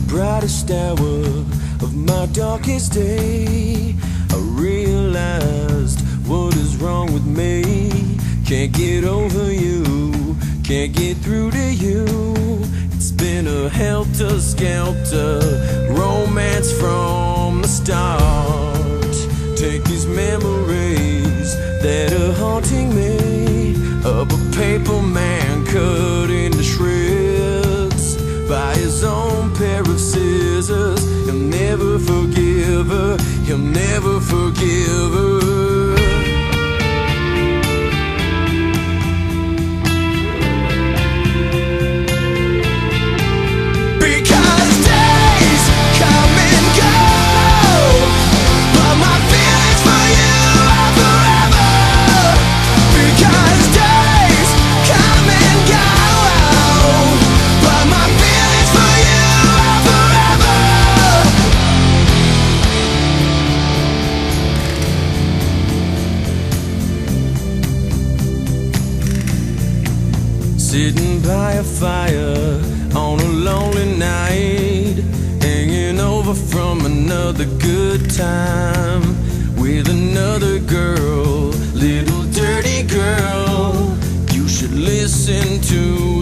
brightest hour of my darkest day, I realized what is wrong with me. Can't get over you, can't get through to you. It's been a helter-skelter romance from the start. Take these memories that are haunting me, of a paper man cut into shreds by his own pair of scissors. He'll never forgive her, he'll never forgive her. Sitting by a fire on a lonely night, hanging over from another good time with another girl, little dirty girl. You should listen to